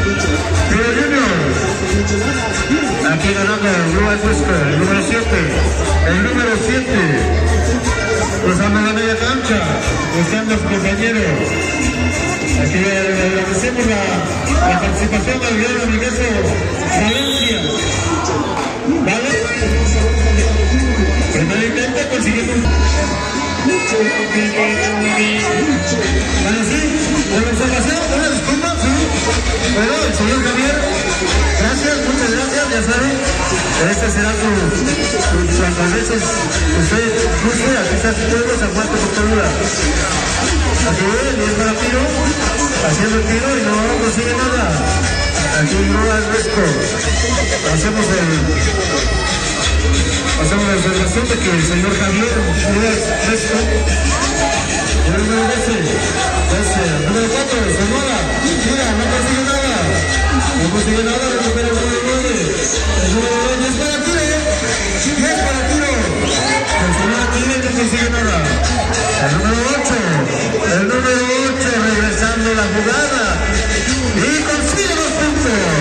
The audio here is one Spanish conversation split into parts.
Tiro Junior. Aquí ganando Grúa Fresco, el número 7. El número 7. Cruzando la media cancha. Buscando a sus compañeros. Aquí agradecemos la participación del gran amigazo Valencia. ¿Vale? Primer intento consiguiendo un... Bueno, sí, por la observación, una disculpa, sí. Bueno, el señor Javier, gracias, muchas gracias, ya saben, este será su cuantas veces usted guste, aquí está su pueblo, se aguante por toda. Aquí viene, 10 para tiro, haciendo el tiro y no consigue nada. Aquí Grúa Fresco, hacemos la observación de que el señor Javier Grúa Fresco, el número 12, el número 4, Sonora, mira, no consigue nada, recupera el número 9, el número 2, 10 para tiro, el Sonora tiene no consigue nada, el número 8, regresando la jugada, y consigue 2 puntos,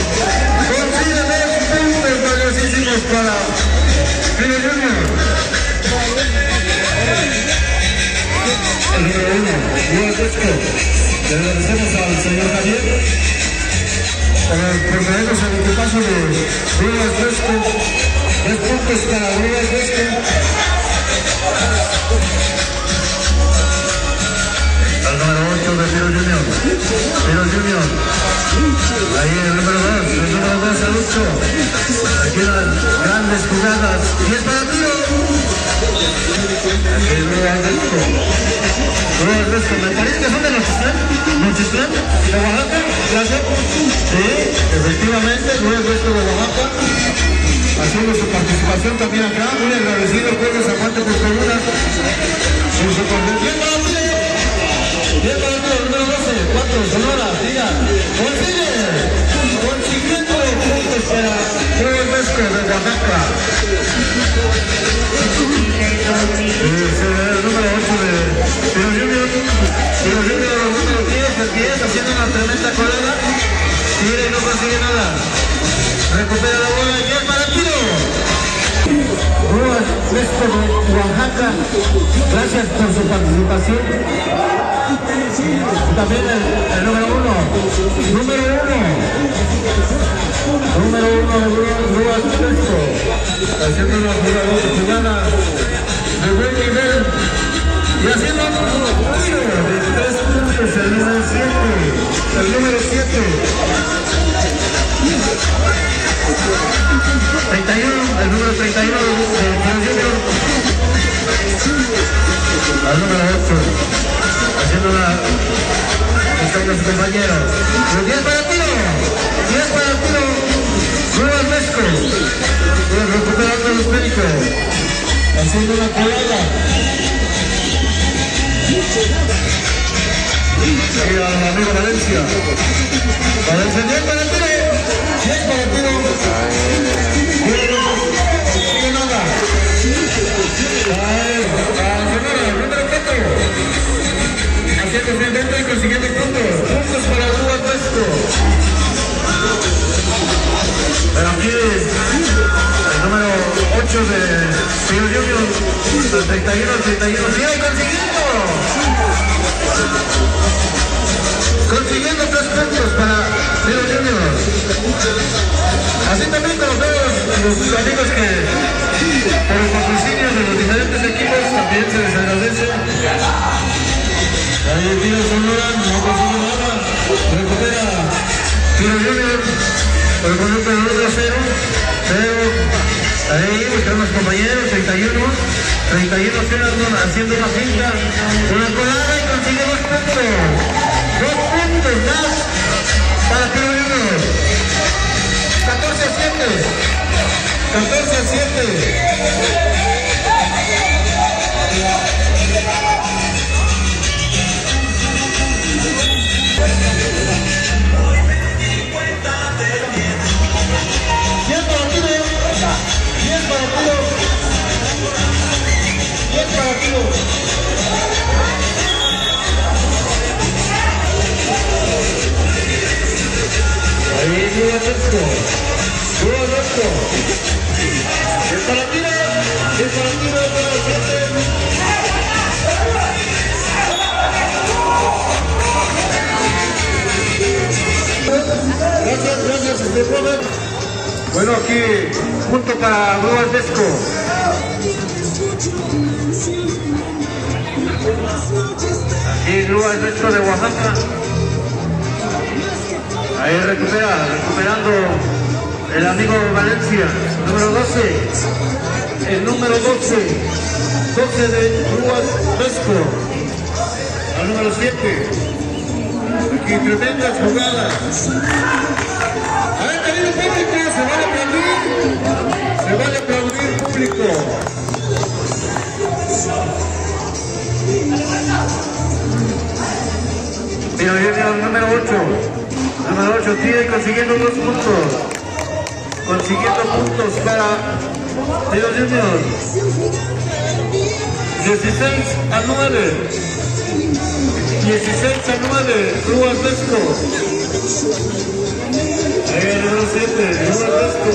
valiosísimos para Tiro Junior. El número 1, Grúa Fresco. Le agradecemos al señor Javier por preferirnos el equipazo de Grúa Fresco. 10 puntos para Grúa Fresco. El número 8 de Tiro Junior. Ahí el número 2, Salucho. Aquí las grandes jugadas. 10 para tiro. Aquí Grúa Fresco. Me parece que son de Nochistlán, de Oaxaca. Gracias. Sí, efectivamente, Grúa Fresco de Oaxaca. Haciendo su participación también acá. Muy agradecido, pueblo, se aguante por columna. Su participación. 10 para tiro, número 12, 4, Sonora, tira. Consiguiendo puntos para Grúa Fresco de Oaxaca. El número 8 de Tiro Junior, el número 10, haciendo una tremenda colada. Tira y no consigue nada. Recupera la bola y 10 para tiro. Grúa Fresco de Oaxaca, gracias por su participación. También el número 1 de Grúa Fresco, haciendo una jugada de buen nivel y haciendo un tiro de 3 puntos, el número 7, 31, el número 31 de Junior, al número 8, haciendo buscando a su compañero. 10 para tiro, Grúa Fresco, recuperando el esférico, haciendo una colada. Aquí al amigo Valencia. 10 para tiro, no nada. Número 4. Haciendo su intento y consiguiendo puntos para Grúa Fresco. Pero aquí el número 8 de Tiro Junior, 31, ¡sí, consiguiendo! Consiguiendo 3 puntos para Tiro Junior. Así también con todos los amigos que por el patrocinio de los diferentes equipos también se les agradece. Ahí el tiro Sonora, no consigue nada, recupera Tiro Junior por el conjunto de 2-0, pero ahí buscan los compañeros, 31 haciendo una finta, una colada y consigue 2 puntos. 2 puntos más para Tiro Junior. 14-7. Alberto. Es para tiro, Gracias, profe. Bueno, aquí, punto para Blue Alberto. Aquí Blue Alberto de Oaxaca. Ahí recuperando el amigo Valencia, número 12. El número 12 de Ruas Vesco. El número 7. Aquí tremendas jugadas. A ver, querido público, se vale aplaudir público. Mira, viene el número 8. Número 8 sigue consiguiendo 2 puntos. Consiguiendo puntos para Tiro Junior. 16-9. 16-9. Ruas Vesco. Ahí el número 7. Ruas Vesco.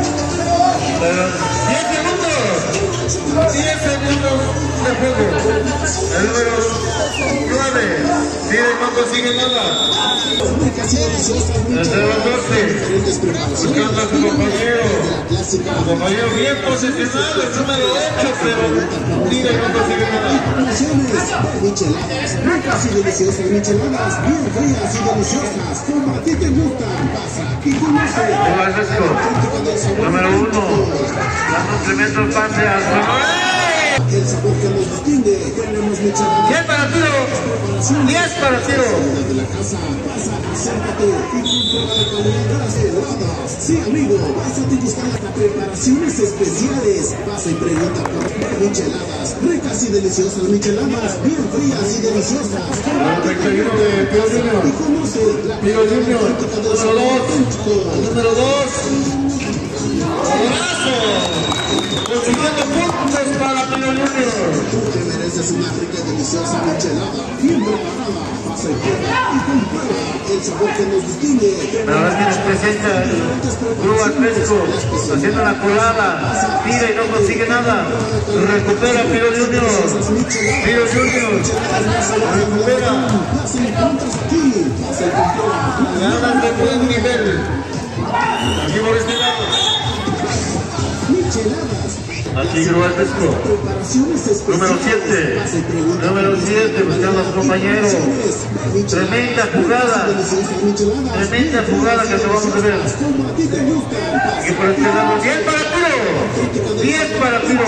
10 segundos. 10 segundos de juego. El número 9. Tira y no consigue nada. El número 12. Buscando a su compañero. Su compañero bien posicionado. El número 8. Pero tira y no consigue nada. Micheladas, ricas y deliciosas micheladas, bien frías y deliciosas. Como a ti te gustan, pasa y conoce. Número 1. Dando un tremendo pase a Sonora. El sabor que nos distingue, tenemos micheladas. 10 para tiro. 10 para tiro. De la casa, pasa, acércate y comprueba la calidad de las heladas. Sí, amigo, vas a te gustar hasta preparaciones especiales. Pasa y pregunta por micheladas, ricas y deliciosas micheladas, bien frías y deliciosas. El 31 de Tiro Junior. Y conoce la Tiro Junior. Número 2. ¡Golazo! Consiguiendo puntos para Tiro Junior. Tú te mereces una rica y deliciosa michelada, bien preparada, pasa y prueba y comprueba el sabor que nos distingue. Ahora sí nos presenta Ruas Vesco, haciendo la colada, tira y no consigue nada. Recupera Tiro Junior. Tiro Junior. Recupera. Las encuentras aquí, pasa y comprueba. Ganas de buen nivel. Aquí por este lado. Micheladas. Aquí Ruas Vesco. Preparaciones especiales. Número 7. Número 7, buscando a su compañero. Tremenda jugada. Tremenda jugada que acabamos de ver. Aquí por este lado. 10 para tiro. 10 para tiro.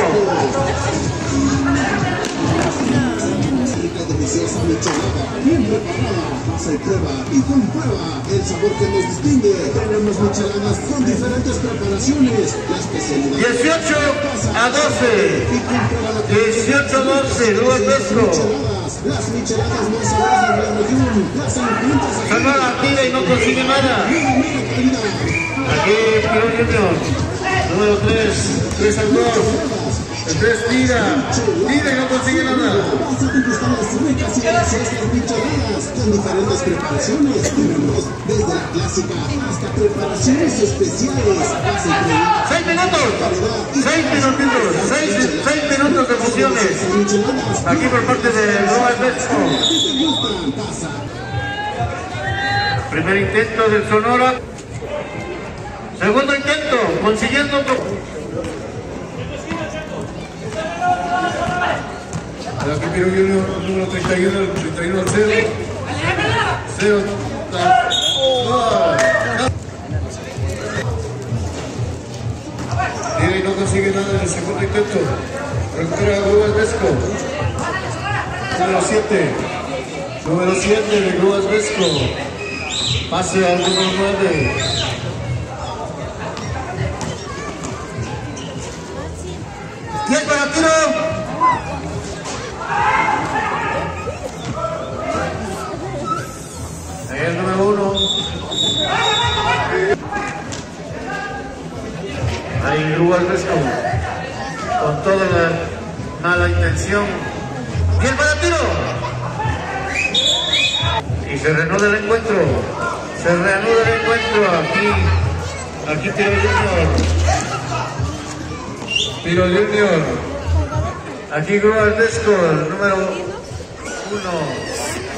Deliciosa michelada, bien preparada, pasa y prueba y comprueba el sabor que nos distingue. Tenemos micheladas con diferentes preparaciones. La especialidad 18-12. 18-12. Ruas Vesco. Las micheladas más sabrosas de la región. Las encuentras aquí. Sonora tira y no consigue nada. Mira calidad. Aquí Tiro Junior. Número 3. 3-2. El 3 tira y no consigue nada. Vas a degustar las ricas y deliciosas micheladas con diferentes preparaciones. Tenemos desde la clásica hasta preparaciones especiales. Vas a probar 6 minutos. 6 minutos de funciones. Aquí por parte de Ruas Vesco. ¿Qué te gustan? Pasa. Primer intento del Sonora. Segundo intento, consiguiendo aquí Tiro Junior, número 31, 0. 0. Tira y no consigue nada en el segundo intento. Recupera Ruas Vesco. Número 7 de Ruas Vesco. Pase al número 9. ¡10 para tiro! Ahí el número 1. Ahí Ruas Vesco. Con toda la mala intención. ¡10 para tiro! Y se reanuda el encuentro. encuentro aquí Tiro Junior, aquí Grupo Ardesco, número 1.